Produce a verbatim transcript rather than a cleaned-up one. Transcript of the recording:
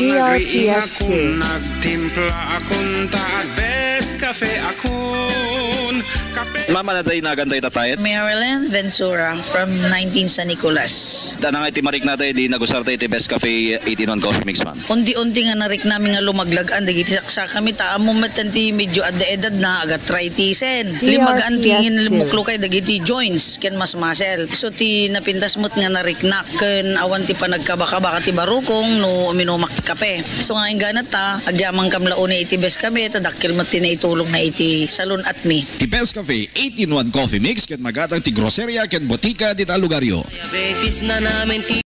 G R P S two. Nagtimpla akong taag best cafe akon. Mama na tayo nagantay tatayet. Marilyn Ventura from nineteen San Nicolas. Danang iti marik na tayo di nagusar tayo iti Best Cafe eighteen one Coffee Mix man. Undi-undi nga narik namin nga lumaglagan. Dagiti saksa kami ta mo metanti medyo at edad na agat tritisen. Limagaan tingin limuklo kay dagiti joints ken mas muscle. So ti napintas mo't nga nariknak ken awan ti panagkabaka-baka ti barukong no minumak ti kape. So nga inganat ta agyamang kamlaone iti Best Cafe tadakkel met ti naitulong na iti salon at mi. Ti Best Cafe eighteen one Coffee Mix ken magatang ti groceria ken botika ti talugaryo. Diabetes na namin ti